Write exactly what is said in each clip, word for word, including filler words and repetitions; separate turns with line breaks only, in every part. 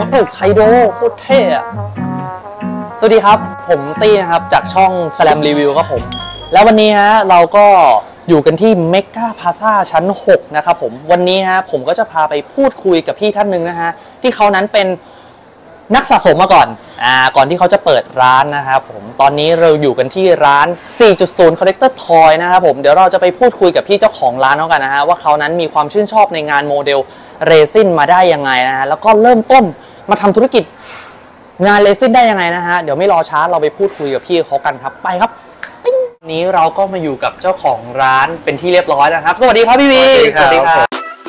ดุไคโดโคตรเท่อะสวัสดีครับผมตี้นะครับจากช่อง Slam Review ครับผมแล้ววันนี้ฮะเราก็อยู่กันที่เมกาพลาซ่าชั้นหกนะครับผมวันนี้ฮะผมก็จะพาไปพูดคุยกับพี่ท่านหนึ่งนะฮะที่เขานั้นเป็นนักสะสมมาก่อนอ่าก่อนที่เขาจะเปิดร้านนะครับผมตอนนี้เราอยู่กันที่ร้าน สี่จุดศูนย์ Collector Toy นะครับผมเดี๋ยวเราจะไปพูดคุยกับพี่เจ้าของร้านเขากันนะฮะว่าเขานั้นมีความชื่นชอบในงานโมเดลเรซินมาได้ยังไงนะฮะแล้วก็เริ่มต้นมาทำธุรกิจงานเรซินได้ยังไงนะฮะเดี๋ยวไม่รอช้าเราไปพูดคุยกับพี่เขากันครับไปครับวันนี้เราก็มาอยู่กับเจ้าของร้านเป็นที่เรียบร้อยนะครับสวัสดีครับพี่วีสวัสดีครับ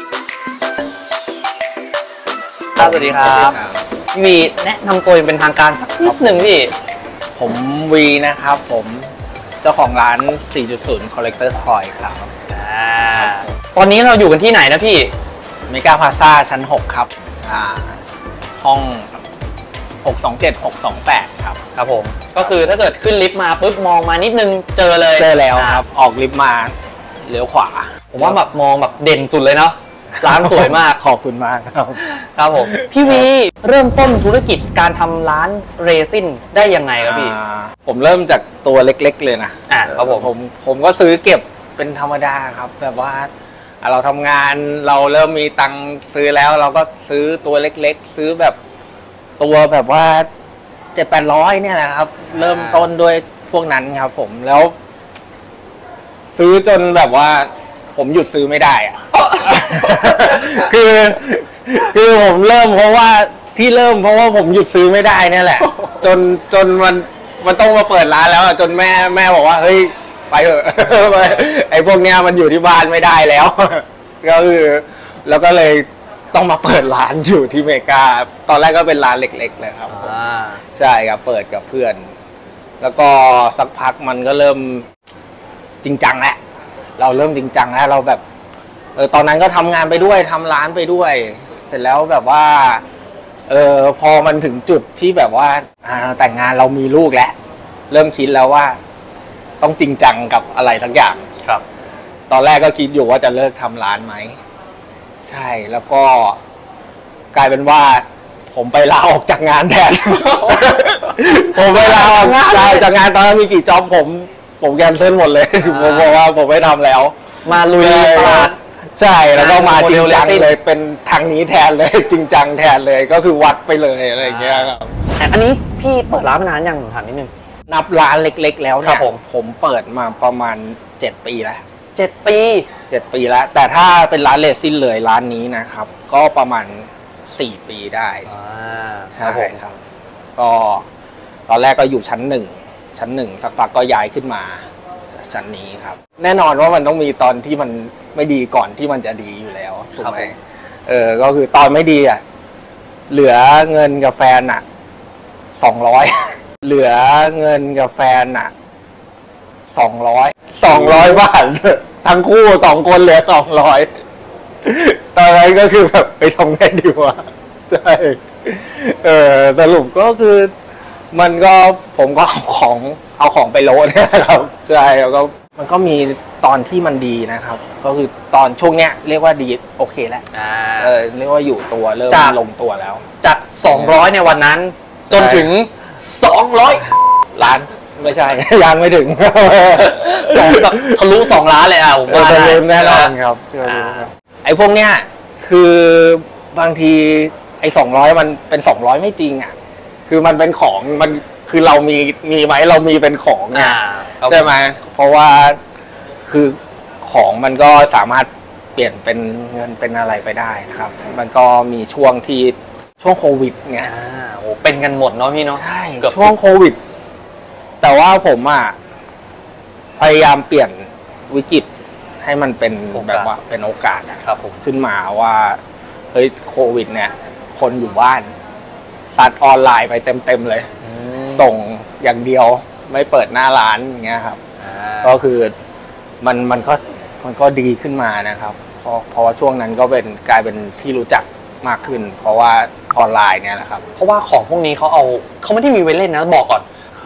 สวัสดีครับพี่วีแนะนำตัวเป็นทางการสักนิดหนึ่งพี่
ผมวีนะครับผมเจ้าของร้าน สี่จุดศูนย์ Collector Toy ครับ
ตอนนี้เราอยู่กันที่ไหนนะพี่
เมกาพลาซ่าชั้นหกครับห้องหกสองเจ็ด หกสองแปดครับ
ครับผมก็คือถ้าเกิดขึ้นลิฟต์มาปุ๊บมองมานิดนึงเจอเลย
เจอแล้วครับออกลิฟต์มาเลี้ยวขวา
ผมว่าแบบมองแบบเด่นสุดเลยเนาะร้านสวยมาก
ขอบคุณมากครับ
ครับผมพี่วีเริ่มต้นธุรกิจการทำร้านเรซินได้ยังไงครับพี่
ผมเริ่มจากตัวเล็กๆเลยนะ
อ่าครับผม
ผมผมก็ซื้อเก็บเป็นธรรมดาครับแบบว่าเราทำงานเราเริ่มมีตังค์ซื้อแล้วเราก็ซื้อตัวเล็กๆซื้อแบบตัวแบบว่าเจ็ดแปดร้อยเนี่ยแหละครับเริ่มต้นด้วยพวกนั้นครับผมแล้วซื้อจนแบบว่าผมหยุดซื้อไม่ได้อะคือคือผมเริ่มเพราะว่าที่เริ่มเพราะว่าผมหยุดซื้อไม่ได้เนี่ยแหละจนจนมันมันต้องมาเปิดร้านแล้วจนแม่แม่บอกว่าเฮ้ยไปเถอะไอ้พวกเนี้ยมันอยู่ที่บ้านไม่ได้แล้วก็คือแล้วก็เลยต้องมาเปิดร้านอยู่ที่เมกาตอนแรกก็เป็นร้านเล็กๆเลยครับใช่ครับเปิดกับเพื่อนแล้วก็สักพักมันก็เริ่มจริงจังแล้วเราเริ่มจริงจังแล้วเราแบบเออตอนนั้นก็ทำงานไปด้วยทำร้านไปด้วยเสร็จแล้วแบบว่าเออพอมันถึงจุดที่แบบว่าอ่าแต่งงานเรามีลูกแล้วเริ่มคิดแล้วว่าต้องจริงจังกับอะไรทั้งอย่าง
ครับ
ตอนแรกก็คิดอยู่ว่าจะเลิกทำร้านไหมใช่แล้วก็กลายเป็นว่าผมไปลาออกจากงานแทน ผมไปลาออกจากงานตอนนั้นมีกี่จ็อบผมผมแคนเซิลหมดเลยผมบอกว่าผมไม่ทำแล้ว
มาลุยตลาด
ใช่แล้วก็มาจริงจังเลยเป็นทางนี้แทนเลยจริงจังแทนเลยก็คือวัดไปเลยอะไรอย่างเงี้ยครับ
อันนี้พี่เปิดร้านมานานยังถามนิดนึง
นับร้านเล็กๆแล้วเนี่ยผมผมเปิดมาประมาณเจ็ดปีแล้ว
เจ็ดปี
เจ็ดปีแล้วแต่ถ้าเป็นร้านเรซินเลยร้านนี้นะครับก็ประมาณสี่ปีได้ใช่ครับก็ตอนแรกก็อยู่ชั้นหนึ่งชั้นหนึ่งสักพักก็ย้ายขึ้นมาชั้นนี้ครับแน่นอนว่ามันต้องมีตอนที่มันไม่ดีก่อนที่มันจะดีอยู่แล้วถูกไหมเออก็คือตอนไม่ดีอ่ะเหลือเงินกับแฟนอ่ะสองร้อยเหลือเงินกับแฟนอ่ะสองร้อยสองร้อยบาททั้งคู่สองคนเหลือสองร้อยตอนนั้นก็คือแบบไปทำไงดีวะใช่เออสรุปก็คือมันก็ผมก็เอาของเอาของไปโลเนี่ยครับใช่แล้วก็มันก็มีตอนที่มันดีนะครับก็คือตอนช่วงเนี้ยเรียกว่าดีโอเคแล้วเออเรียกว่าอยู่ตัวเริ่มลงตัวแล้ว
จากสองร้อยในวันนั้นจนถึงสองร้อย
ล้านไม่ใช่ยังไม่ถึง
แบบทะลุสองล้านเลยอ่ะผมว่า
ทะลุแน่นอนครับไอ้พวกเนี้ยคือบางทีไอ้สองร้อยมันเป็นสองร้อยไม่จริงอ่ะคือมันเป็นของมันคือเรามีมีไหมเรามีเป็นของเนี่ยใช่ไหมเพราะว่าคือของมันก็สามารถเปลี่ยนเป็นเงินเป็นอะไรไปได้นะครับมันก็มีช่วงที่ช่วงโควิดเนี่ย
โอ้เป็นกันหมดเนาะพี่เนาะ
ใช่ช่วงโควิดแต่ว่าผมอ่ะพยายามเปลี่ยนวิกฤตให้มันเป็นแบบว่าเป็นโอกาสนะครับผมขึ้นมาว่าเฮ้ยโควิดเนี่ยคนอยู่บ้านซัดออนไลน์ไปเต็มๆเลยส่งอย่างเดียวไม่เปิดหน้าร้านอย่างเงี้ยครับก็คือมันมันก็มันก็ดีขึ้นมานะครับเพราะเพราะว่าช่วงนั้นก็เป็นกลายเป็นที่รู้จักมากขึ้นเพราะว่าออนไลน์เนี่ยแหละครับ
เพราะว่าของพวกนี้เขาเอาเขาไม่ได้มีไว้เล่นนะบอกก่อน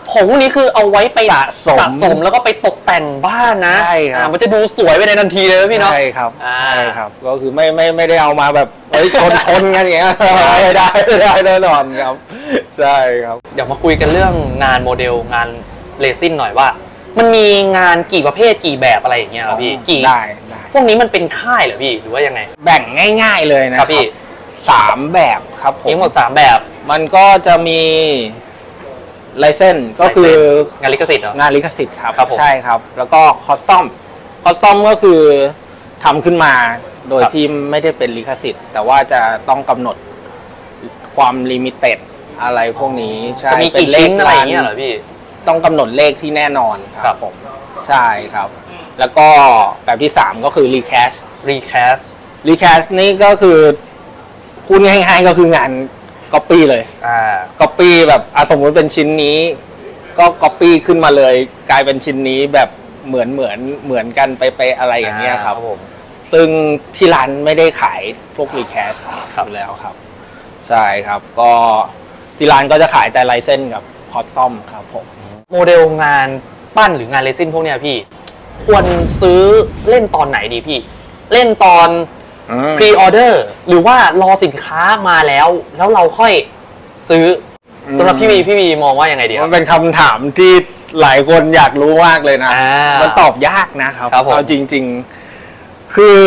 ผงพวกนี้คือเอาไว้ไป
สะสม
สะสมแล้วก็ไปตกแต่งบ้านนะ
ใช่ครับ
อ่ามันจะดูสวยไปในทันทีเลยนะพี่เนาะ
ใช่ครับ
อ่า
ใช่ครับก็คือไม่ไม่ไม่ได้เอามาแบบเฮ้ยชนชนกันอย่างเงี้ยไม่ได้ไม่ได้แน่นอนครับใช่ครับ
เดี๋ยวมาคุยกันเรื่องงานโมเดลงานเรซินหน่อยว่า มันมีงานกี่ประเภทกี่แบบอะไรอย่างเงี้ยครับพี่กี่
ได้ได้
พวกนี้มันเป็นค่ายเหรอพี่หรือว่ายังไง
แบ่งง่ายๆเลยนะครับ
พี่
สามแบบครับผม
มีทั้งหมดสามแบบ
มันก็จะมีไลเซนส์ก็คือง
านลิขสิทธิ์เหรอ
งานลิขสิทธิ์ครับ
ครับผม
ใช่ครับ แล้วก็คอสตอมคอสตอมก็คือทำขึ้นมาโดย
ครับ
ที่ไม่ได้เป็นลิขสิทธิ์ แต่ว่าจะต้องกำหนดความลิมิเต็ดอะไรพวกนี้ใช่
จะมี
เป็
กี่
นเล
ชิ้
ข
นอะไรอย่างเงี้ยเหรอพี่
ต้องกำหนดเลขที่แน่นอนค
ครั
รับบ ผมใช่ครับ แล้วก็แบบที่สามก็คือรีแคส
recast
รีแคสนี่ก็คือพูดง่ายๆก็คืองานก๊อปปี้เลย
อ่า
ก๊อปปี้แบบอ่ะสมมุติเป็นชิ้นนี้ ก็ก๊อปปี้ขึ้นมาเลย กลายเป็นชิ้นนี้แบบเหมือนเหมือนเหมือนกันไปไปอะไรอย่างเงี้ยครับ
ผม
ซึ่งที่ร้านไม่ได้ขายพวกรีแคส
ครับ
อยู่แล้วครับ ใช่ครับ ก็ที่ร้านก็จะขายแต่ไลเซนส์กับคอสตอมครับผม
โมเดลงานปั้นหรืองานเรซินพวกเนี้ยพี่ ควรซื้อเล่นตอนไหนดีพี่ เล่นตอน พรีออเดอร์หรือว่ารอสินค้ามาแล้ว แล้วเราค่อยซื้ออ
ม
สำหรับพี่วีพี่วีมองว่ายังไงดีค
มั
รับ
นเป็นคำถามที่หลายคนอยากรู้มากเลยนะ
อ่ามั
มันตอบยากนะครับ
ครับผม
เอาจริง ๆ คือ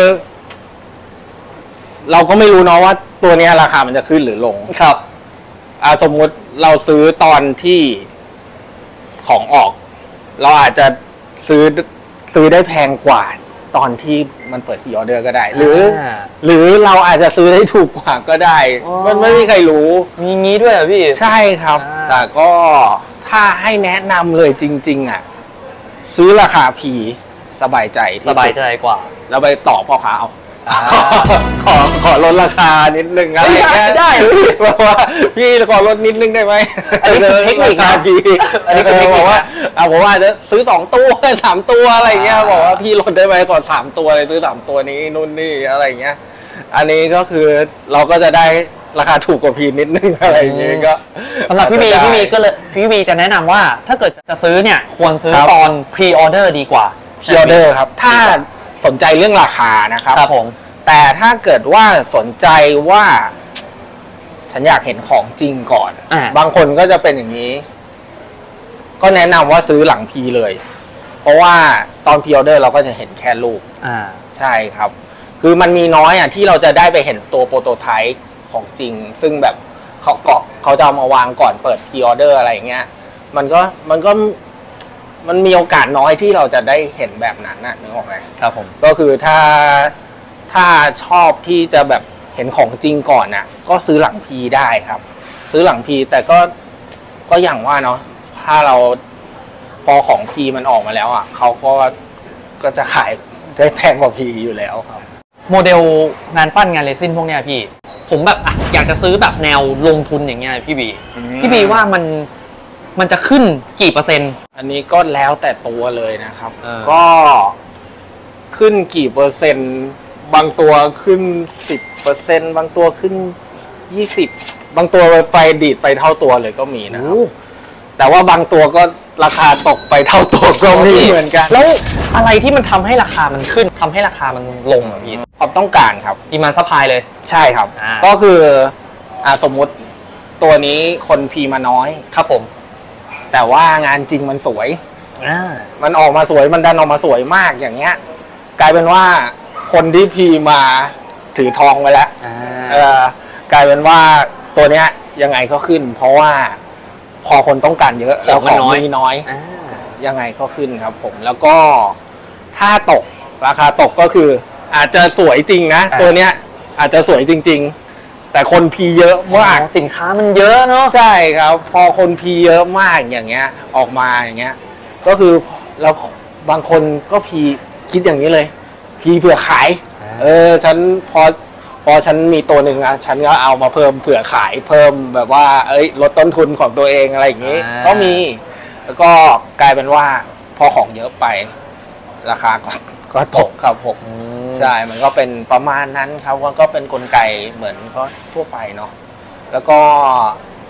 เราก็ไม่รู้เนาะว่าตัวเนี้ยราคามันจะขึ้นหรือลง
ครับ
อ่าสมมุติเราซื้อตอนที่ของออก เราอาจจะซื้อซื้อได้แพงกว่าตอนที่มันเปิดพรีออเดอร์ก็ได้ หรืออ
า
หรือเราอาจจะซื้อได้ถูกกว่าก็ได้
อ๋อ
มันไม่มีใครรู้
มีงี้ด้วยเหรอพี่
ใช่ครับ
อ่า
แต่ก็ถ้าให้แนะนำเลยจริง ๆ อ่ะ ซื้อราคาพีสบายใจที่
สบายใจกว่า
แล้วไปต่อพ่อค้าเอา
อ่า
ขอขอลดราคานิดนึงอะไรอย่างเงี้ย
ได้เหรอพี่
บอกว่าพี่ขอลดนิดนึงได้ไหม
อันนี้คือเทคนิคนะ
ราาพี
อันนี้คือเทคนิคนะ
บอกว่าอ่ะผมว่าจะซื้อสองตัวสามตัวอะไรอย่างเงี้ยบอกว่าพี่ลดได้ไหมก่อนสามตัวเลยซื้อสามตัวนี้นู่นนี่อะไรอย่างเงี้ย อันนี้ก็คือเราก็จะได้ราคาถูกกว่าพีนิดนึงอะไรอย่างเงี้ยก็
สำหรับพี่วี
อาจจะ
พี่วี
ได้
ก็เลยพี่วีจะแนะนำว่าถ้าเกิดจะซื้อเนี่ยควรซื้อ
ครับ
ตอนพรีออเดอร์ดีกว่า
พรีออเดอร์ครับ ถ้าสนใจเรื่องราคานะครับ
ครับผม
แต่ถ้าเกิดว่าสนใจว่า ฉันอยากเห็นของจริงก่อน
อ่า
บางคนก็จะเป็นอย่างนี้ ก็แนะนำว่าซื้อหลังพีเลย เพราะว่าตอนพรีออเดอร์เราก็จะเห็นแค่รูป
อ่า
ใช่ครับ คือมันมีน้อยอ่ะที่เราจะได้ไปเห็นตัวโปรโตไทป์ของจริง ซึ่งแบบเขาเกาะเขาจะเอามาวางก่อนเปิดพรีออเดอร์อะไรอย่างเงี้ย มันก็มันก็มันมีโอกาสน้อยที่เราจะได้เห็นแบบนั้นนะนึกออกไหม
ครับผม
ก็คือถ้าถ้าชอบที่จะแบบเห็นของจริงก่อนน่ะ ก็ซื้อหลังพีได้ครับ ซื้อหลังพีแต่ก็ก็อย่างว่าเนาะถ้าเราพอของพีมันออกมาแล้วอ่ะเขาก็ก็จะขายได้แพงกว่าพีอยู่แล้วครับ
โมเดลงานปั้นงานเรซินพวกเนี้ยพี่ ผมแบบอ่ะอยากจะซื้อแบบแนวลงทุนอย่างเงี้ยพี่บี
อืม
พี่บีว่ามันมันจะขึ้นกี่เปอร์เซ็นต์
อันนี้ก็แล้วแต่ตัวเลยนะครับ
เออ
ก็ขึ้นกี่เปอร์เซ็นต์ บางตัวขึ้นสิบเปอร์เซ็นต์บางตัวขึ้นยี่สิบบางตัวไปดีดไปเท่าตัวเลยก็มีนะครับ แต่ว่าบางตัวก็ราคาตกไปเท่าตัวก็มีเหมือนกัน
แล้วอะไรที่มันทำให้ราคามันขึ้นทำให้ราคามันลงอ่ะพี่
ความต้องการครับ
ดีมานด์ซัพพลายเลย
ใช่ครับ
อ่า
ก็คืออ่าสมมุติตัวนี้คนพีมาน้อย
ครับผม
แต่ว่างานจริงมันสวย
อ่า
มันออกมาสวยมันดันออกมาสวยมากอย่างเงี้ย กลายเป็นว่าคนที่พีมาถือทองไปแล้ว
อ่า
เออกลายเป็นว่าตัวเนี้ยยังไงก็ขึ้น เพราะว่าพอคนต้องการเยอะแล้วของมีน้อย
อ่า
ยังไงก็ขึ้นครับผม แล้วก็ถ้าตกราคาตกก็คือ อาจจะสวยจริงนะ ตัวเนี้ยอาจจะสวยจริง ๆ แต่คนพีเยอะมาก
สินค้ามันเยอะเนาะ
ใช่ครับ พอคนพีเยอะมากอย่างเงี้ย ออกมาอย่างเงี้ย ก็คือแล้วบางคนก็พีคิดอย่างนี้เลย พีเผื่อขาย เออฉันพอพอฉันมีตัวหนึ่งอะฉันก็เอามาเพิ่มเผื่อขายเพิ่มแบบว่า เอ้ยลดต้นทุนของตัวเองอะไรอย่างงี้ ก็มี แล้วก็กลายเป็นว่าพอของเยอะไป ราคาก็ก็ตกครับผม
อืม
ใช่ มันก็เป็นประมาณนั้นครับว่าก็เป็นกลไกเหมือนก็ทั่วไปเนาะ แล้วก็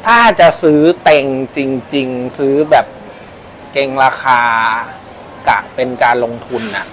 ถ้าจะซื้อเต็งจริงๆซื้อแบบเก่งราคากะเป็นการลงทุนนะ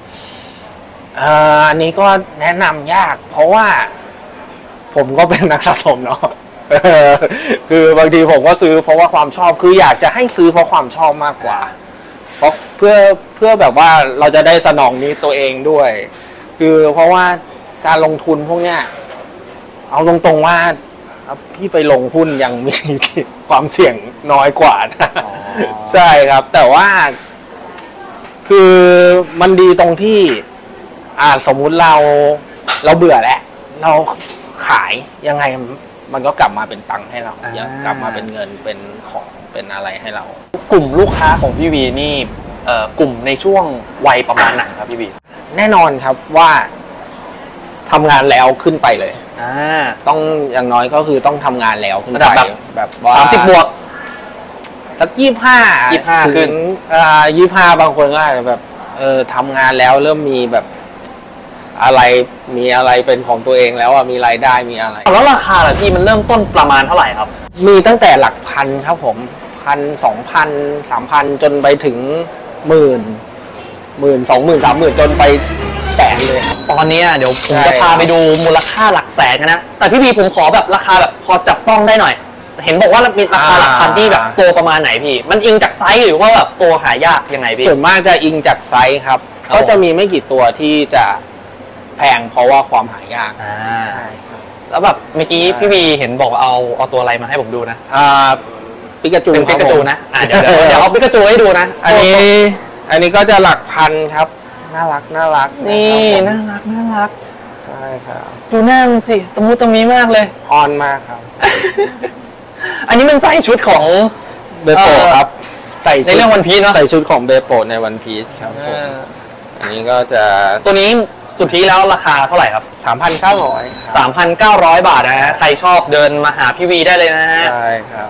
อันนี้ก็แนะนำยากเพราะว่าผมก็เป็นนักสะสมเนาะคือบางทีผมก็ซื้อเพราะว่าความชอบคืออยากจะให้ซื้อเพราะความชอบมากกว่าเพราะเพื่อเพื่อแบบว่าเราจะได้สนองนี้ตัวเองด้วยคือเพราะว่าการลงทุนพวกเนี้ยเอาตรงๆว่าพี่ไปลงหุ้นยังมีความเสี่ยงน้อยกว่านะใช่ครับแต่ว่าคือมันดีตรงที่อ่าสมมุติเราเราเบื่อแล้วเราขายยังไงมันก็กลับมาเป็นตังค์ให้เรากลับมาเป็นเงินเป็นของเป็นอะไรให้เรา
กลุ่มลูกค้าของพี่วีนี่เอ่อกลุ่มในช่วงวัยประมาณไหนครับพี่วี
แน่นอนครับว่าทำงานแล้วขึ้นไปเลย
อ่า
ต้องอย่างน้อยก็คือต้องทำงานแล้วขึ้นไปแบบ
สามสิบบวก
สักยี่ห้า
ยี่ห้าขึ้น
อ่ายี่ห้าบางคนก็อาจจะแบบเออทำงานแล้วเริ่มมีแบบอะไรมีอะไรเป็นของตัวเองแล้วอ่ะมีรายได้มีอะไร
แล้วราคาล่ะพี่มันเริ่มต้นประมาณเท่าไหร่ครับ
มีตั้งแต่หลักพันครับผมพันสองพันสามพันจนไปถึงหมื่นหมื่นสองหมื่นสามหมื่นจนไปแสนเลยครับ
ตอนนี้เดี๋ยวผมจะพาไปดูมูลค่าหลักแสนนะแต่พี่พีผมขอแบบราคาแบบพอจับต้องได้หน่อยเห็นบอกว่ามีราคาหลักพันที่แบบตัวประมาณไหนพี่มันอิงจากไซส์หรือว่าแบบตัวหายากยังไงพี่
ส่วนมากจะอิงจากไซส์ครับก็จะมีไม่กี่ตัวที่จะแพงเพราะว่าความหายาก
ใช่ครับแล้วแบบเมื่อกี้พี่พีเห็นบอกเอาเอาตัวอะไรมาให้ผมดูนะ
อ่าปิกาจู
เป็นปิกาจูนะเดี๋ยวเดี๋ยวเอาปิกาจูให้ดูนะ
อันนี้อันนี้ก็จะหลักพันครับน่ารักน่ารัก
นี่น่ารักน่ารัก
ใช่ครับ
ดูหน้ามันสิตะมุตะมีมากเลย
ออนมากครับ
อันนี้มันใส่ชุดของ
เบโปครับ
ใส่ในเรื่องวันพีชเนาะ
ใส่ชุดของเบโปในวันพีชครับผมอันนี้ก็จะ
ตัวนี้สุดที่แล้วราคาเท่าไหร่ครับ
สามพันเก้าร้อย
สามพันเก้าร้อย บาทนะฮะใครชอบเดินมาหาพี่วีได้เลยนะฮะ
ใช่ครับ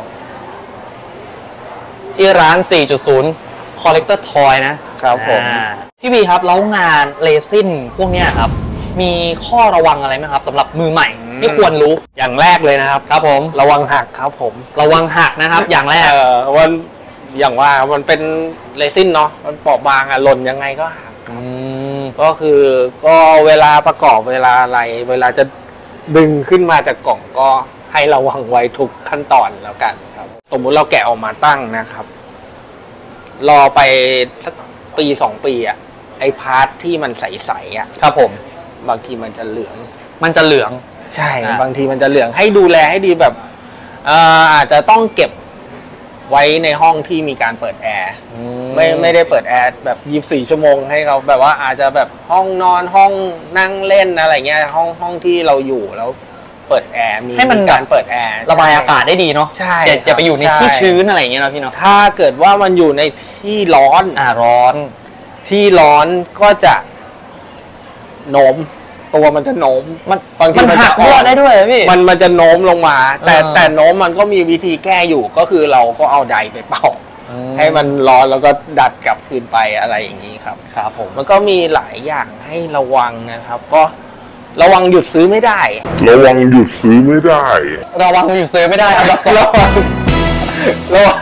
ที่ร้าน สี่จุดศูนย์ Collector Toy
ครับผม
พี่วีครับแล้วงานเรซินพวกเนี้ยครับมีข้อระวังอะไรไหมครับสำหรับมือใหม่ที่ควรรู้
อย่างแรกเลยนะครับ
ครับผม
ระวังหักครับผม
ระวังหักนะครับอย่างแรก
เออวันอย่างว่ามันเป็นเรซินเนาะมันเปราะบางอะหล่นยังไงก็หักก็คือก็เวลาประกอบเวลาอะไรเวลาจะดึงขึ้นมาจากกล่องก็ให้ระวังไว้ทุกขั้นตอนแล้วกันครับสมมุติเราแกะออกมาตั้งนะครับรอไปสักปีสองปีอะไอพาร์ทที่มันใสๆอะ
ครับผม
บางทีมันจะเหลือง
มันจะเหลือง
ใช่บางทีมันจะเหลืองให้ดูแลให้ดีแบบอาจจะต้องเก็บไว้ในห้องที่มีการเปิดแอร์ไม่ไม่ได้เปิดแอร์แบบยี่สิบสี่ชั่วโมงให้เขาแบบว่าอาจจะแบบห้องนอนห้องนั่งเล่นอะไรเงี้ยห้องห้องที่เราอยู่แล้วเปิดแอร์มี
ให้มัน
การเปิดแอร์
ระบายอากาศได้ดีเนาะ
ใช่
อย่าไปอยู่ในที่ชื้นอะไรอย่างเงี้ยเนาะพี่เนาะ
ถ้าเกิดว่ามันอยู่ในที่ร้อน
อ่าร้อน
ที่ร้อนก็จะโน้มตัวมันจะโน้ม
มันบางทีมันหักด้วยได้ด้วยพี่
มันมันจะโน้มลงมาแต่แต่โน้มมันก็มีวิธีแก้อยู่ก็คือเราก็เอาไดไปเป่าให้มันร้อนแล้วก็ดัดกลับคืนไปอะไรอย่างนี้ครับ
ครับผม
มันก็มีหลายอย่างให้ระวังนะครับก็ระวังหยุดซื้อไม่ได้
ระวังหยุดซื้อไม่ได้
ระวังหยุดซื้อไม่ได้อันดับสอง
ระวังระวัง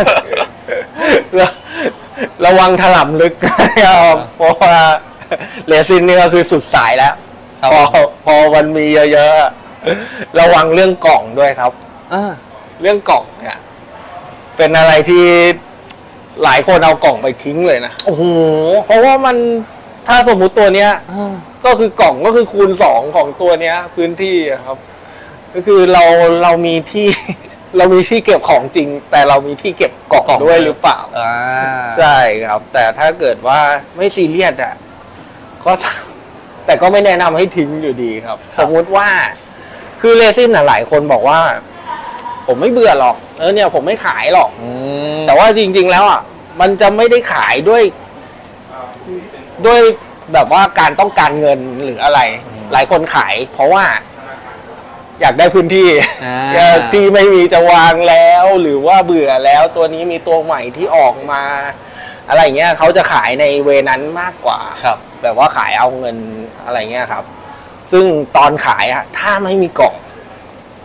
ระวังถล่มลึกเพราะว่าเรซินนี่ก็คือสุดสายแล้วพอพอมันมีเยอะๆระวังเรื่องกล่องด้วยครับเรื่องกล่องเนี่ยเป็นอะไรที่หลายคนเอากล่องไปทิ้งเลยนะ
โอ้โห
เพราะว่ามันถ้าสมมุติตัวเนี้ยก็คือกล่องก็คือคูณสองของตัวเนี้ยพื้นที่ครับก็คือเราเรามีที่เรามีที่เก็บของจริงแต่เรามีที่เก็บกล่องด้วยหรือเปล่าใช่ครับแต่ถ้าเกิดว่าไม่ซีเรียสอ่ะก็แต่ก็ไม่แนะนำให้ทิ้งอยู่ดีครับสมมุติว่าคือเรซินหลายคนบอกว่าผมไม่เบื่อหรอกเออเนี่ยผมไม่ขายหรอกแต่ว่าจริงๆแล้วอ่ะมันจะไม่ได้ขายด้วยด้วยแบบว่าการต้องการเงินหรืออะไรหลายคนขายเพราะว่าอยากได้พื้นที่ที่ไม่มีจะวางแล้วหรือว่าเบื่อแล้วตัวนี้มีตัวใหม่ที่ออกมาอะไรเงี้ยเขาจะขายในเวนั้นมากกว่า
ครับ
แบบว่าขายเอาเงินอะไรเงี้ยครับซึ่งตอนขายอะถ้าไม่มีกล่อง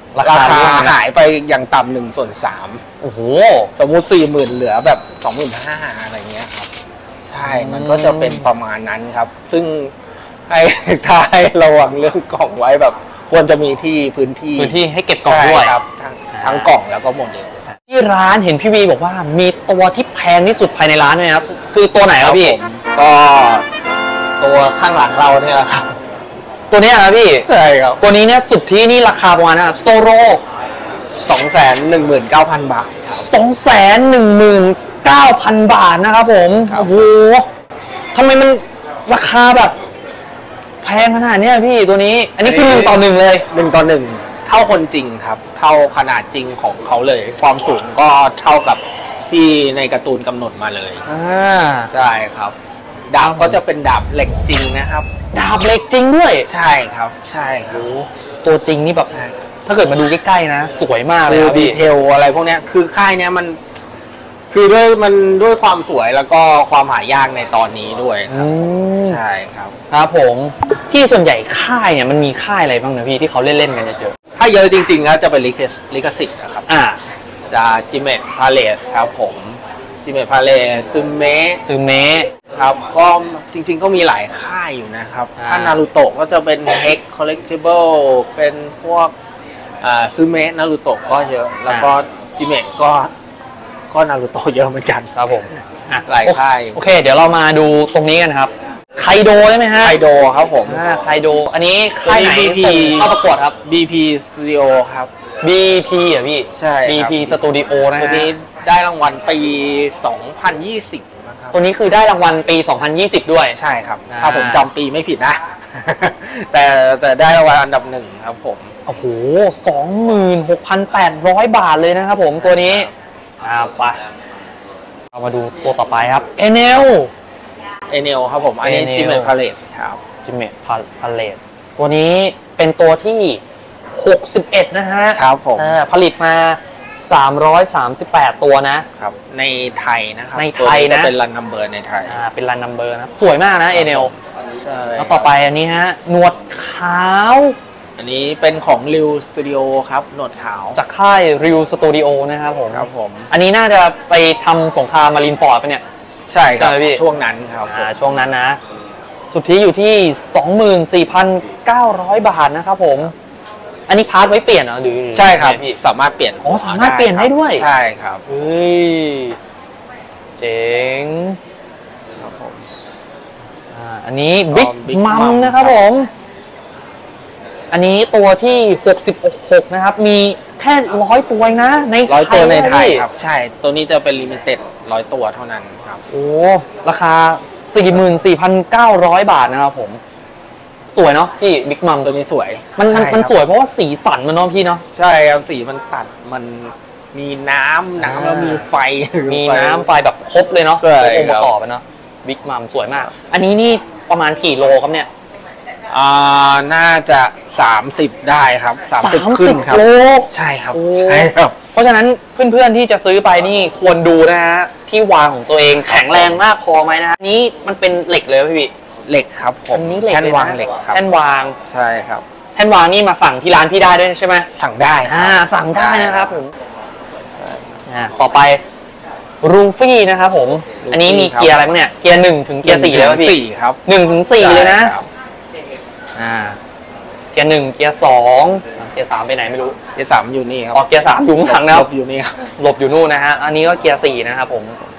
รา
รา
คา
คาหายไปอย่างต่ำหนึ่งส่วนสาม
โอ้โห
สมมุติสี่หมื่นเหลือแบบสองหมื่นห้าอะไรเงี้ยครับใช่มันก็จะเป็นประมาณนั้นครับ ซึ่งให้ถ้าให้ระวังเรื่องกล่องไว้แบบ ควรจะมีที่พื้นที่
พื้นที่ให้เก็บกล่องด้วย
ครับทั้งทั้งกล่องแล้วก็โมเดล
ที่ร้านเห็นพี่วีบอกว่ามีตัวที่แพงที่สุดภายในร้านเลยนะคือตัวไหนครับพี่
ผมก็ตัวข้างหลังเราเนี่ยแหละครับ
ตัวเนี้ยนะพี่
ใช่ครับ
ตัวนี้เนี่ยสุดที่นี่ราคาประมาณนะโซโร
สองแสนหนึ่งหมื่นเก้าพันบาท
สองแสนหนึ่งหมื่นเก้าพันบาทนะครับผม
ครับ
โอ้โหทำไมมันราคาแบบแพงขนาดเนี้ยพี่ตัวนี้ อันนี้คือหนึ่งต่อหนึ่งเลย
หนึ่งต่อหนึ่งเท่าคนจริงครับ เท่าขนาดจริงของเขาเลย ความสูงก็เท่ากับที่ในการ์ตูนกำหนดมาเลย
อ่า
ใช่ครับดาบก็จะเป็นดาบเหล็กจริงนะครับ
ดาบเหล็กจริงด้วย
ใช่ครับใช่ครับ
ตัวจริงนี่แบบ
ใช่
ถ้าเกิดมาดูใกล้ๆนะ สวยมากเลย
คือ
ครับ
ดี
พี่
เทลอะไรพวกเนี้ยคือค่ายเนี้ยมัน คือด้วยมันด้วยความสวยแล้วก็ความหายากในตอนนี้ด้วยค
อื
รับ
ม
ใช่ครับ
ครับผมพี่ส่วนใหญ่ค่ายเนี่ยมันมีค่ายอะไรบ้างนะพี่ที่เขาเล่นๆกันเยอะ
ถ้าเยอะจริงๆแล้วจะเป็นลิขสิทธิ์ลิขสิทธิ์นะครับ
ๆอ่า
จะจิเมตพาเลสครับผมจิเมตพาเลสซึมเมะ
ซึเมะ
ครับก็จริงๆก็มีหลายค่ายอยู่นะครับ
อ่า
ถ้านารูโตะก็จะเป็น Hex Collectible เป็นพวกอ่าซึเมะนารูโตะก็เยอะ แล้วก็จิเมะก็ก็นารูโตะเยอะเหมือนกัน
ครับผมอ่ะ
หลายค่าย
โอเค เดี๋ยวเรามาดูตรงนี้กันครับไคโดใช่ไหมฮะ
ไคโดครับผม
อ่าไคโดอันนี้ค่ายไหน
บี พี
ส่งเข้าประกวดครับ
บี พี Studio ครับ
บี พี อ่ะพี่
ใช่ครับ
บี พี Studio นะ
ตัว
ฮะ
นี้ได้รางวัลปี สองพันยี่สิบนะครับ
ตัวนี้คือได้รางวัลปี สองพันยี่สิบ ด้วย
ใช่ครับ
อ่า
ถ้าผมจำปีไม่ผิดนะ แต่แต่ได้รางวัลอันดับหนึ่งครับผม
โอ้โห สองหมื่นหกพันแปดร้อย บาทเลยนะครับผมตัวนี้อ่าไปเรามาดูตัวต่อไปครับ เอเนล
เอเนลครับผม อันนี้
Enel
จิมเมตพาเลสครับ
จิเมตพาเลสตัวนี้เป็นตัวที่ หกสิบเอ็ด นะฮะ
ครับผม
อ่าผลิตมา สามร้อยสามสิบแปด ตัวนะ
ครับในไทยนะครับ
ในไทยนะ
ตัวจะเป็นรันนัมเบอร์ในไทย
อ่าเป็นรันนัมเบอร์นะสวยมากนะเอเนล
ใช่
แล้วต่อไปอันนี้ฮะ หนวดขาว
อันนี้เป็นของริวสตูดิโอครับหนวดขาว
จากค่ายริวสตูดิโอนะครับผม
ครับผม
อันนี้น่าจะไปทำสงครามมารินฟอร์ดปะเนี่ย
ใช่ครับ
ใช่ไหมพี่
ช่วงนั้นครับผม
อ่าช่วงนั้นนะ สุทธิอยู่ที่ สองหมื่นสี่พันเก้าร้อย บาทนะครับผม อันนี้พาร์ทไว้เปลี่ยนเหรอหรือ
ใช่ครับ
ไงพี่
สามารถเปลี่ยน
อ๋อสามารถเปลี่ยนได้ด้วย
ใช่ครับ
เฮ้ย เจ๋ง
ครับผม
อ่าอันนี้บิ๊ก
Big
มัม
Mom
นะครับผม อันนี้ตัวที่ หกสิบหก นะครับ มีแค่ร้อยตัวเองนะ ใน
ร้อยตัวในไทย
พี่
ครับ ใช่ตัวนี้จะเป็นลิมิเต็ดร้อยตัวเท่านั้นครับ
โอ้ ราคา สี่หมื่นสี่พันเก้าร้อย บาทนะครับผม สวยเนาะพี่บิ๊กมัม
ตัวนี้สวย
มันมัน
ใช่
มัน
ครับ
สวยเพราะว่าสีสันมันเนาะพี่เนาะ
ใช่ครับสีมันตัดมันมีน้ำน้ำแล้วมีไฟ
มีน้ำไฟแบบครบเลยเนาะ
ใช่
ครบองค์
ค
ป
รับ
ระกอบอะเนาะบิ๊กมัมสวยมาก อันนี้นี่ประมาณกี่โลครับเนี่ย
อ่าน่าจะสามสิบได้ครับสามสิบขึ้นครับ
โล
ใช่ครับ
โอ้
ใช่ครับ
เพราะฉะนั้นเพื่อนๆที่จะซื้อไปนี่ควรดูนะฮะที่วางของตัวเองแข็งแรงมากพอไหมนะฮะนี้มันเป็นเหล็กเลยไหมพี่
เหล็กครับผ
อั
ม
นนี้เหล็ก
แท่น
เลยนะ
วางเหล็กครับ
แท่นวาง
ใช่ครับ
แท่นวางนี่มาสั่งที่ร้านพี่ได้ด้วยใช่ไหม
สั่งได้ครับ
อ่าสั่งได้นะครับผมอ่าต่อไปรูฟี่นะครับผม อันนี้มีเกียร์อะไรบ้างเนี่ยเกียร์หนึ่งถึงเกียร์สี่เลยป่ะพี่
สี่ครับ
หนึ่งถึงสี่เลยนะ
ใช่ครับ
อ่าเกียร์หนึ่งเกียร์สองเกียร์สามไปไหนไม่รู้
เกียร์สามอยู่นี่ครับ
ออกเกียร์สามอยู่ข้างหลังนะครับ
ลบอยู่นี่ครับ
หลบอยู่นู่นนะฮะ อันนี้ก็เกียร์สี่นะครับผม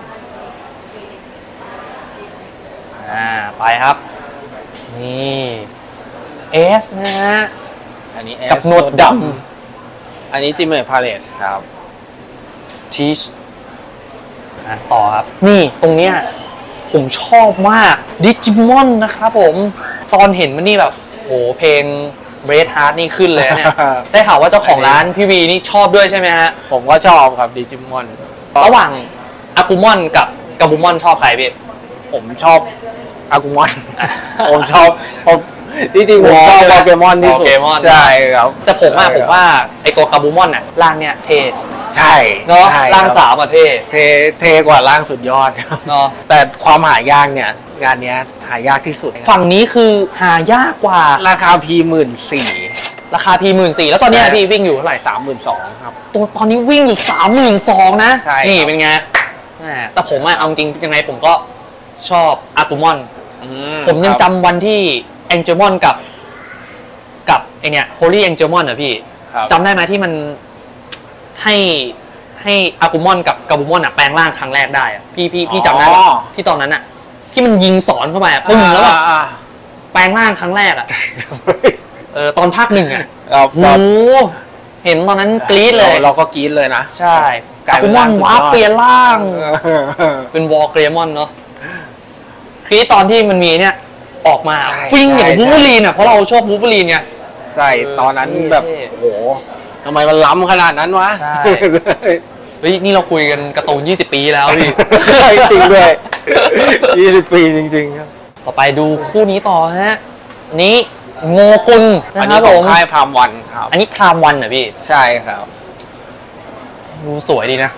อ่า ไปครับ นี่เอสนะฮะ
อันนี้
กับหนวดด
อันนี้จิมเมตพาเลสครับ
ทีชอ่ะต่อครับ นี่ตรงเนี้ยผมชอบมากดิจิมอนนะครับผม ตอนเห็นมันนี่แบบโหเพลงเบรดฮาร์ดนี่ขึ้นเลยนะเนี่ย ได้ข่าวว่าเจ้าของร้านพี่วีนี่ชอบด้วยใช่ไหมฮะ
ผมก็ชอบครับดิจิมอน
ระหว่างอากูมอนกับกาบูมอนชอบใครพี่
ผมชอบอากุมอน ผมชอบผมที่จริงผมชอบโปเกมอนที่สุด
โปเกมอน
ใช่ครับ
แต่ผมอะ
ใช่
ผมว่าไอตัวกาบูมอนน่ะร่างเนี่ยเท่
ใช่
เนาะ
ใช่
ร่าง
ครับ
สามอะเท่
เทเทกว่าร่างสุดยอดครับ
เนาะ
แต่ความหายากเนี่ยงานเนี้ยหายากที่สุด
ฝั่งนี้คือหายากกว่า
ราคาพีหมื่นสี่
ราคาพีหมื่นสี่แล้วตอนนี้พี่วิ่งอยู่เท่าไหร่
สามหมื่นสองครับ
ตัวตอนนี้วิ่งอยู่สามหมื่นสองนะ
ใช่
นี่เป็นไงแหมแต่ผมอะเอาจริงยังไงผมก็ชอบอากูมอนผมยังจำวันที่แองเจลมอนกับกับไอเนี่ยโฮลี่แองเจลมอนอะพี่จำได้ไหมที่มันให้ให้อากูมอนกับกาบูมอนอะแปลงร่างครั้งแรกได้อะพี่พี่พี่จำได้ปะที่ตอนนั้นอะที่มันยิงสอนเข้าไปอะปึ้งแล้วแบบแปลงร่างครั้งแรกอะเออตอนภาคหนึ่งอะโอ้โหเห็นตอนนั้นกรี๊ดเลย
เราก็กรี๊ดเลยนะ
ใช่อากูมอนว้าเปลี่ยนร่างเป็นวอลเกรมอนเนาะกรี๊ดตอนที่มันมีเนี่ยออกมาฟิ้งอย่างวูล์ฟเวอรีนอ่ะเพราะเราชอบวูล์ฟเวอรีนไง
ใช่ตอนนั้นแบบโอ้โหทำไมมันล้ำขนาดนั้นวะ
ใช่เฮ้ยนี่เราคุยกันการ์ตูนยี่สิบปีแล้วพี่
จริงด้วยยี่สิบปีจริงๆครับ
ต่อไปดูคู่นี้ต่อฮะอันนี้โงกุลนะครับผม
ค่ายพามวันครับ
อันนี้พามวันเหรอพี่
ใช่ครับ
ดูสวยดีนะ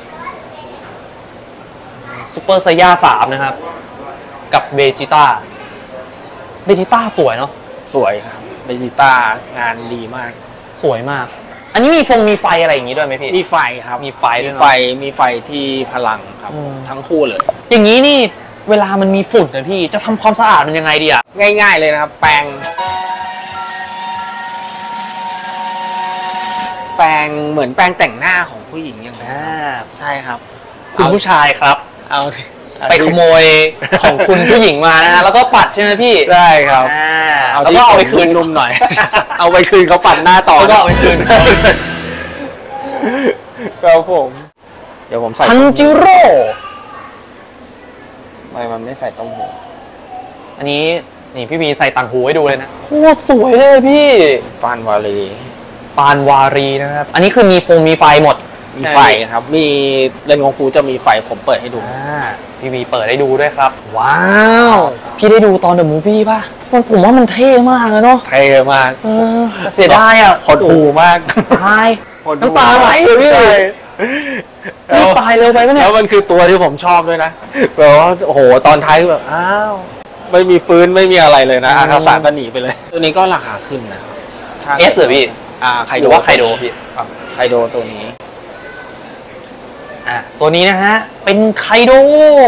ซูเปอร์ไซย่าสามนะครับกับเบจิต้าเบจิต้าสวยเนาะ
สวยครับเบจิต้างานดีมาก
สวยมากอันนี้มีฟงมีไฟอะไรอย่างนี้ด้วยไหมพี่
มีไฟครับ
มีไฟด้วย
มีไฟมีไฟที่พลังครับทั้งคู่เลย
อย่างนี้นี่เวลามันมีฝุ่นนะพี่จะทำความสะอาดมันยังไงดีอะ
ง่ายๆเลยนะครับแปรงแปรงเหมือนแปรงแต่งหน้าของผู้หญิงอย่างนั้นใช่ครับ
คุณผู้ชายครับ
เอา
ไปขโมยของคุณผู้หญิงมานะฮะแล้วก็ปัดใช่ไหมพี่
ใช่ครับ
แล้วก็เอาไปคืน
นุ่มหน่อยเอาไปคืนเขาปัดหน้าต่อ
แล้วก็เอาไปคืน
ครับผมเดี๋ยวผมใส่
ทันจิโร่
ไม่มันไม่ใส่ต้มหู
อันนี้นี่พี่มีใส่ต่างหูให้ดูเลยนะโคตรสวยเลยพี่
ปานวารี
ปานวารีนะครับอันนี้คือมีฟงมีไฟหมด
มีไฟครับมีเลนส์ของครูจะมีไฟผมเปิดให้ดู
พี่วีเปิดให้ดูด้วยครับว้าวพี่ได้ดูตอนเดอะมูฟวี่ป่ะมันผมว่ามันเท่มากเลยเนาะ
เท่มาก
เออเสียดายอ่ะ
หดหูมาก
ตายน้ำตาไหลเลยพี่นี่ตายเร็วไปไหมเนี่ย
แล้วมันคือตัวที่ผมชอบด้วยนะแบบว่าโอ้โหตอนท้ายแบบอ้าวไม่มีฟื้นไม่มีอะไรเลยนะอาคาสาก็หนีไปเลยตัวนี้ก็ราคาขึ้นนะ
เอสเหรอพี่
อ่าไคโด
ว่าไคโดพี่
ไคโดตัวนี้
อ่ะตัวนี้นะฮะเป็นไคโด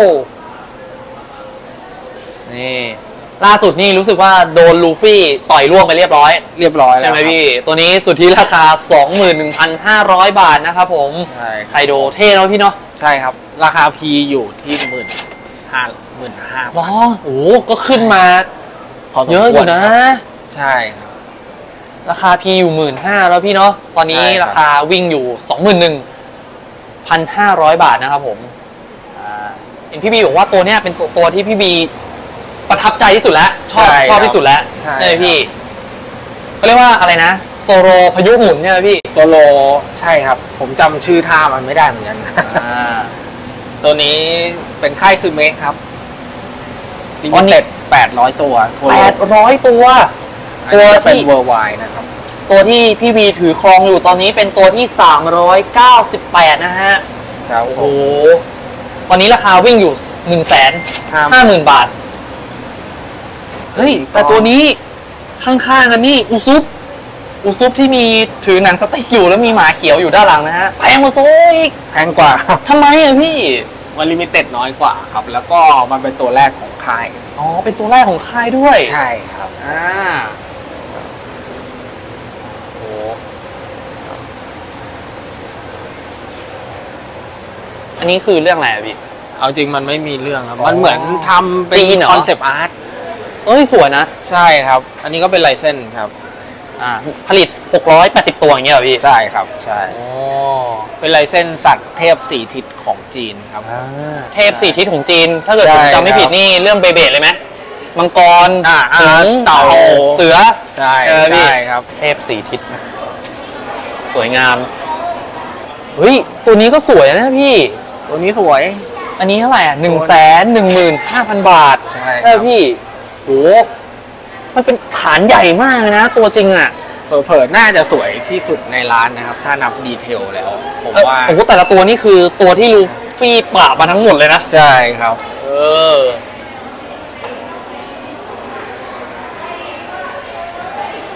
นี่ล่าสุดนี่รู้สึกว่าโดนลูฟี่ต่อยล่วงไปเรียบร้อย
เรียบร้อย
ใช่ไหมพี่ตัวนี้สุดที่ราคา สองหมื่นหนึ่งพันห้าร้อย บาทนะครับผม
ใช่
ไคโดเท่แล้วพี่เนาะ
ใช่ครับราคาพีอยู่ที่หมื่นห้าหมื่นห้า
ว้าวโอ้ก็ขึ้นมาเยอะอยู่นะ
ใช่ครับ
ราคาพีอยู่หมื่นห้าแล้วพี่เนาะตอนนี้ราคาวิ่งอยู่สองหมื่นหนึ่งพันห้าร้อยบาทนะครับผมเห็นพี่บีบอกว่าตัวเนี้ยเป็นตัวตัวที่พี่บีประทับใจที่สุดแล้วชอบชอบที่สุดแล้วใช่ไหมพี่เขาเรียกว่าอะไรนะโซโลพายุหมุนใช่ไหมพี่
โซโลใช่ครับผมจำชื่อท่ามันไม่ได้เหมือนกันตัวนี้เป็นค่ายซูเมะครับตอนนี้แปดร้อยตัว
แปดร้อยตัว
ตัวเป็นเวอร์ไวนะครับ
ตัวที่พี่บีถือครองอยู่ตอนนี้เป็นตัวที่สามร้อยเก้าสิบแปดนะฮะ
ครับโอ้โห
ตอนนี้ราคาวิ่งอยู่หนึ่งแสนห้าหมื่นบาทเฮ้ยแต่ตัวนี้ข้างๆกันนี่อุซุปอุซุปที่มีถือหนังสติ๊กอยู่แล้วมีหมาเขียวอยู่ด้านหลังนะฮะแพงกว่าโซอีก
แพงกว่าครับ
ทำไมอ่ะพี่
มันลิมิเต็ดน้อยกว่าครับแล้วก็มันเป็นตัวแรกของค่าย
อ๋อเป็นตัวแรกของค่ายด้วย
ใช่ครับ
อ่าโอ้อันนี้คือเรื่องอะไรอ่ะพี่
เอาจริงมันไม่มีเรื่องครับมันเหมือนทำเป็นคอนเซปต์อาร์ต
เอ้ยสวยนะ
ใช่ครับอันนี้ก็เป็นไลเซนส์ครับ
อ่าผลิตหกร้อยแปดสิบตัวอย่างเงี้ยเหรอพี่
ใช่ครับใช่เป็นไลเซนส์สัตว์เทพสี่ทิศของจีนครับ
เทพสี่ทิศของจีนถ้าเกิดผมจำไม่ผิดนี่เรื่องเบเบดเลยไหมมังกร
อ่า
เต่าเสือ
ใช่ใช่ครับ
เทพสี่ทิศสวยงามเฮ้ยตัวนี้ก็สวยนะพี่
ตัวนี้สวย
อันนี้เท่าไหร่อ่ะหนึ่งแสนหนึ่งหมื่นห้าพันบาท
ใช่
พี่โหมันเป็นฐานใหญ่มากนะตัวจริงอ่ะ
เผลอๆน่าจะสวยที่สุดในร้านนะครับถ้านับดีเทลแล้วผมว่า
โอ้โหแต่ละตัวนี่คือตัวที่ลูฟี่ปราบมาทั้งหมดเลยนะ
ใช่ครับ
เอออ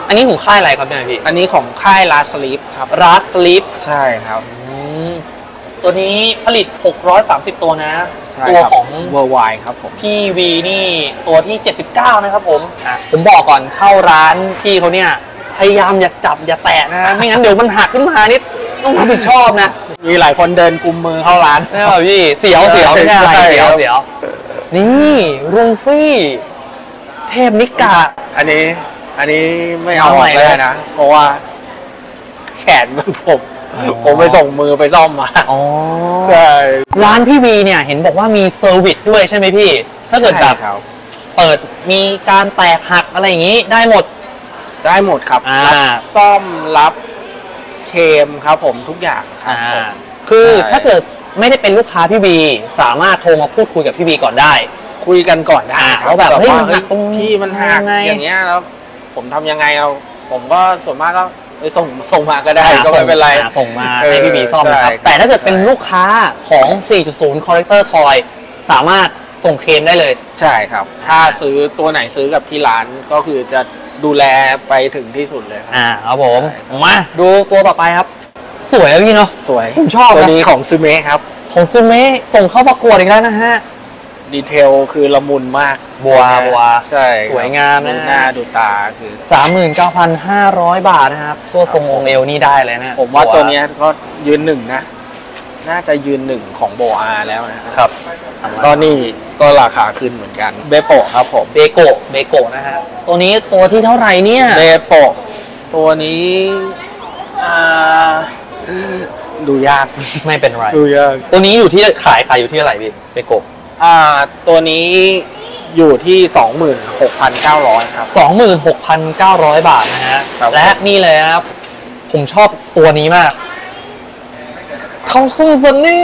อันนี้ของค่ายอะไรครับเนี่ยพี่
อันนี้ของค่ายลาสลีปครับ
รัสลิป
ใช่ครับ
ตัวนี้ผลิตหกร้อยสามสิบตัวนะ
ใช่
ตัว
ครับ
ของ
เวอร์ไวครับผม
พี่วีนี่ตัวที่เจ็ดสิบเก้านะครับผมอ่ะผมบอกก่อนเข้าร้านพี่เขาเนี่ยพยายามอย่าจับอย่าแตะนะ ไม่งั้นเดี๋ยวมันหักขึ้นมานี่ต้องรับผิดชอบนะ
มีหลายคนเดินกุมมือเข้าร้าน
นี่แบบพี่เสียวเสียวไม่ใช่อะไร
ใช่
เสียว
ครับ
เสียวนี่รูฟี่เทพนิกา
อันนี้อันนี้ไม่เอา
เอา
อ
ใหม่
อกเลย
เลย
นะ เพราะว่าแขนมันผม ผมไปส่งมือไปซ่อมมา
อ๋อ
ใช่
ร้านพี่วีเนี่ยเห็นบอกว่ามีเซอร์วิสด้วยใช่ไหมพี่ ถ้าเกิดแบบ
ใช่ครับ
เปิดมีการแตกหักอะไรอย่างนี้ได้หมด
ได้หมดครับ
อ่า
รับซ่อมรับเคลมครับผมทุกอย่างครับ
อ่า
ผม
คือ
ใช่
ถ้าเกิดไม่ได้เป็นลูกค้าพี่วีสามารถโทรมาพูดคุยกับพี่วีก่อนได้
คุยกันก่อนได้
อ่า
ครับ
ว่าแบบเฮ้ย
ว่า
มันหักตรง
พี่มันหัก
ยังไง
อย่างเงี้ยแล้วผมทำยังไงเอาผมก็ส่วนมากก็เอ้ยส่งส่งมาก็ได้
อ่า
ก็ไม่เป็นไร
อ่าส่งมา
เออ
ให้พี่วีซ่อมนะครับ
ใช่
แต่ถ้าเกิดเป็นลูกค้าของ สี่จุดศูนย์ Collector Toy สามารถส่งเคลมได้เลย
ใช่ครับ ถ้าซื้อตัวไหนซื้อกับที่ร้านก็คือจะดูแลไปถึงที่สุดเลยครับ
อ่าครับผม
ใช่ครับ
มาดูตัวต่อไปครับ สวยอะพี่เนาะ
สวย
ผมชอบนะ
ตัวนี้ของซูเมะครับ
ของซึเมะส่งเข้าประกวดอีกแล้วนะฮะ
ดีเทลคือละมุนมาก
บัวบัว
ใช่ครับ
สวยงามนะ
ดูหน้าดูตาคือ
สามหมื่นเก้าพันห้าร้อย บาทนะครับส่วนทรงองค์เอวนี่ได้เลยนะ
ผมว่าตัวเนี้ยก็ยืนหนึ่งนะ น่าจะยืนหนึ่งของโบอาแล้วนะครับ ตอนนี้ก็ราคาขึ้นเหมือนกันเบโปะครับผม
เบโกะเบโกะนะฮะตัวนี้ตัวที่เท่าไหร่เนี่ย
เบโปะตัวนี้อ่าดูยาก
ไม่เป็นไร
ดูยาก
ตัวนี้อยู่ที่ขายขายอยู่ที่อะไรพี่เบโกะ
อ่าตัวนี้อยู่ที่ สองหมื่นหกพันเก้าร้อย ครับ
สองหมื่นหกพันเก้าร้อย บาทนะฮะ
ครับ
และนี่เลยนะครับ ผมชอบตัวนี้มากทอมสันซันนี่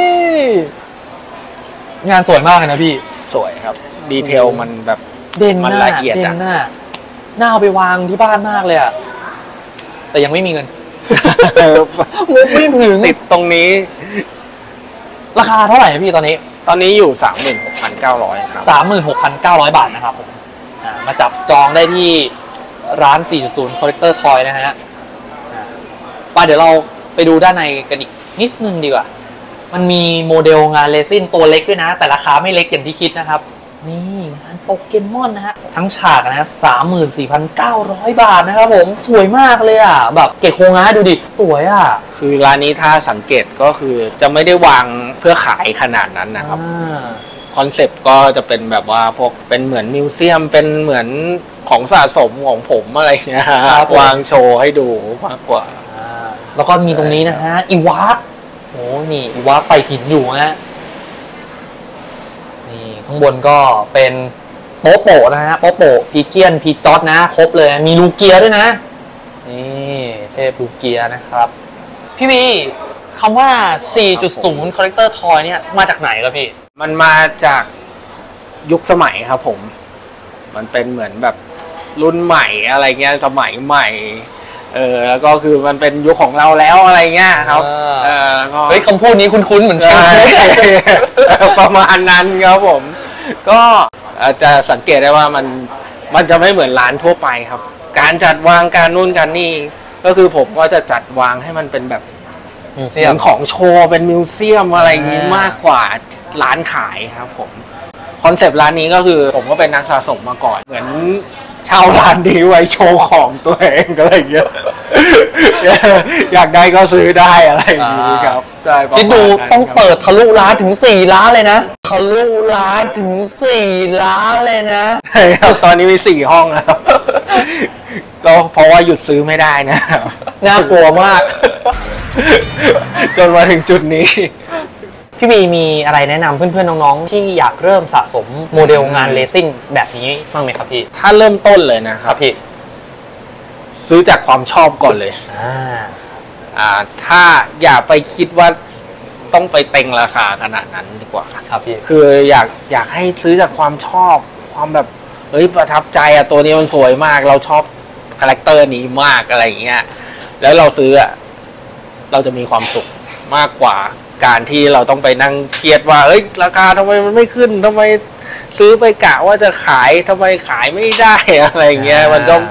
งานสวยมากเลยนะพี่
สวยครับ ดีเทลมันแบบ
เด่น
มัน
หน้า
ละเอียด
เด่น
อะ
หน้าหน้าเอาไปวางที่บ้านมากเลยอะแต่ยังไม่มีเงิน งบไม่ถึง
ติดตรงนี้
ราคาเท่าไหร่นะพี่ตอนนี้
ตอนนี้อยู่ สามหมื่นหกพันเก้าร้อย ครับ
สามหมื่นหกพันเก้าร้อย บาทนะครับผมอ่ามาจับจองได้ที่ร้าน สี่จุดศูนย์ Collector Toy นะฮะอ่าไปเดี๋ยวเราไปดูด้านในกันอีกนิดนึงดีกว่า มันมีโมเดลงานเรซินตัวเล็กด้วยนะ แต่ราคาไม่เล็กอย่างที่คิดนะครับ นี่งานโปเกมอนนะฮะ ทั้งฉากนะ สามหมื่นสี่พันเก้าร้อย บาทนะครับผม สวยมากเลยอ่ะ แบบเก็บโครงงานดูดิ สวยอ่ะ
คือร้านนี้ถ้าสังเกตก็คือจะไม่ได้วางเพื่อขายขนาดนั้นนะครับ
อ่า
คอนเซปต์ก็จะเป็นแบบว่าพวกเป็นเหมือนมิวเซียมเป็นเหมือนของสะสมของผมอะไรเงี้ย
ครับผม
วางโชว์ให้ดูมากกว่า
อ่าแล้วก็มีตรงนี้นะฮะ อีวากโอ้นี่อีวากไปหินอยู่ฮะ นี่ข้างบนก็เป็นโป๊ะโปะนะฮะโป๊ะโปะพีเจียนพีจอดนะ ครบเลยมีลูเกียด้วยนะ นี่เทพลูเกียนะครับ พี่วีคำว่า สี่จุดศูนย์ Collector Toy เนี่ยมาจากไหนครับพี่
มันมาจากยุคสมัยครับผม มันเป็นเหมือนแบบรุ่นใหม่อะไรเงี้ยสมัยใหม่ เออแล้วก็คือมันเป็นยุคของเราแล้วอะไรเงี้ยครับ
อ่า
เออก็
เฮ้ยคำพูดนี้คุ้นๆเหมือนกัน
ใช่ ประมาณนั้นครับผม ก็อาจจะสังเกตได้ว่ามันมันจะไม่เหมือนร้านทั่วไปครับ การจัดวางการนู่นการนี่ก็คือผมก็จะจัดวางให้มันเป็นแบบ
มิว
เห
เซีย
มื
ม
อนของโชว์เป็นมิวเซียมอะไรอย่างนี้
อ่าม
มากกว่าร้านขายครับผมคอนเซปต์ร้านนี้ก็คือผมก็เป็นนักสะสมมาก่อน เหมือนเช่าร้านนี้ไว้โชว์ของตัวเองอะไรอย่างเงี้ย อยากได้ก็ซื้อได้อะไรอย่างนี้ครับใช่ประมาณ
คิดดู
นั้น
ต้อง
ครับ
เปิดทะลุร้านถึงสี่ร้านเลยนะทะลุร้านถึงสี่ร้านเลยนะ
ใช่ครับตอนนี้มีสี่ห้องแล้ว ก็เพราะว่าหยุดซื้อไม่ได้นะครับ
น่ากลัวมาก
จนมาถึงจุดนี้
พี่บีมีอะไรแนะนำเพื่อนๆน้องๆที่อยากเริ่มสะสมโมเดลงานเลซิ่งแบบนี้บ้างไหมครับพี่
ถ้าเริ่มต้นเลยนะค
ค
รั
รับ บพี่
ซื้อจากความชอบก่อนเลย
อ่า
อ่าถ้าอย่าไปคิดว่าต้องไปเต็งราคาขนาดนั้นดีกว่า
ครับพี่
คืออยากอยากให้ซื้อจากความชอบความแบบเฮ้ยประทับใจอะตัวนี้มันสวยมากเราชอบคาแรคเตอร์นี้มากอะไรอย่างเงี้ยแล้วเราซื้ออะเราจะมีความสุขมากกว่าการที่เราต้องไปนั่งเครียดว่าเอ้ยราคาทำไมมันไม่ขึ้นทำไมซื้อไปกะว่าจะขายทำไมขายไม่ได้อะไรอย่างเงี้ยมันก็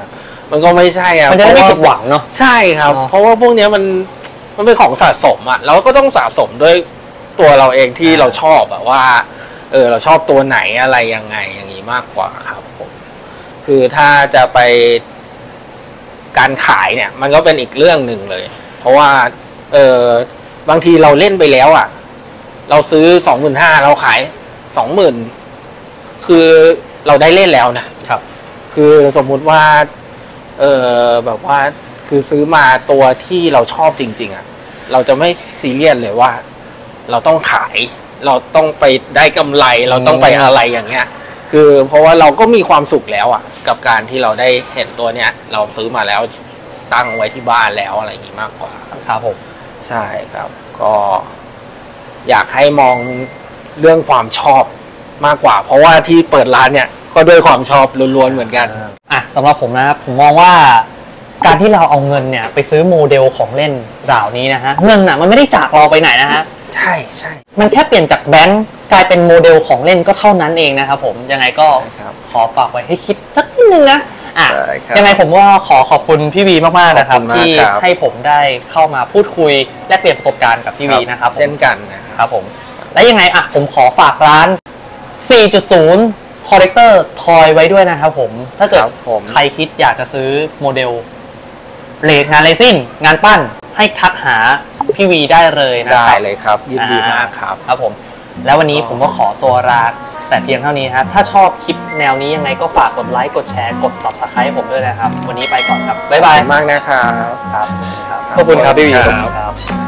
มันก็ไม่ใช่อ่ะ
มันจะได้ไม่
เพ
ผิ
ราะ
ด
ว่า
หวังเนาะ
ใช่ครับ
อ๋อ
เพราะว่าพวกเนี้ยมันมันเป็นของสะสมอ่ะเราก็ต้องสะสมด้วยตัวเราเองที่เราชอบอะว่า เออเราชอบตัวไหนอะไรยังไงอย่างนี้มากกว่าครับผมคือถ้าจะไปการขายเนี่ย มันก็เป็นอีกเรื่องหนึ่งเลย เพราะว่า เออบางทีเราเล่นไปแล้วอ่ะ เราซื้อสองหมื่นห้าเราขายสองหมื่นคือเราได้เล่นแล้วนะครับ คือสมมุติว่า เออแบบว่าคือซื้อมาตัวที่เราชอบจริง ๆอ่ะเราจะไม่ซีเรียสเลยว่า เราต้องขาย เราต้องไปได้กำไร เราต้องไปอะไรอย่างเงี้ย คือเพราะว่าเราก็มีความสุขแล้วอ่ะ กับการที่เราได้เห็นตัวเนี้ย เราซื้อมาแล้วตั้งไว้ที่บ้านแล้วอะไรอย่างงี้มากกว่า
ครับผม
ใช่ครับ ก็อยากให้มองเรื่องความชอบมากกว่า เพราะว่าที่เปิดร้านเนี่ยก็ด้วยความชอบล้วนๆเหมือนกัน
อ่ะสำหรับผมนะครับผมมองว่าการที่เราเอาเงินเนี่ยไปซื้อโมเดลของเล่นเหล่านี้นะฮะเงินน่ะมันไม่ได้จากเราไปไหนนะฮะ
ใช่ใช่
มันแค่เปลี่ยนจากแบงก์กลายเป็นโมเดลของเล่นก็เท่านั้นเองนะครับผมยังไงก็
ครับ
ขอฝากไว้ให้คิดสักนิดนึงนะอ่ะ
ใช่ครับ
ยังไงผมก็ขอขอบคุณพี่วีมากๆนะครับ
ขอบคุณมาก
ที่
ครับ
ให้ผมได้เข้ามาพูดคุยแลกเปลี่ยนประสบการณ์กับพี่วีนะครับผม
เช่นกันนะครับ
ครับผมและยังไงอ่ะผมขอฝากร้าน สี่จุดศูนย์ Collector Toy ไว้ด้วยนะครับผมถ้าเกิด
ครับผม
ใครคิดอยากจะซื้อโมเดลเลงานเลซิ่งงานปั้นให้ทักหาพี่วีได้เลยนะ
ได้
ครับ
เลยครับ ยินดีมากครับ
ครับผมแล้ววันนี้ผมก็ขอตัวลาแต่เพียงเท่านี้ครับถ้าชอบคลิปแนวนี้ยังไงก็ฝากกดไลค์กดแชร์กด Subscribe ให้ผมด้วยนะครับวันนี้ไปก่อนครับบ๊ายบาย
ขอบคุณมากนะครับ
ครับขอบคุณครับพี่วี
ครับ
ครับ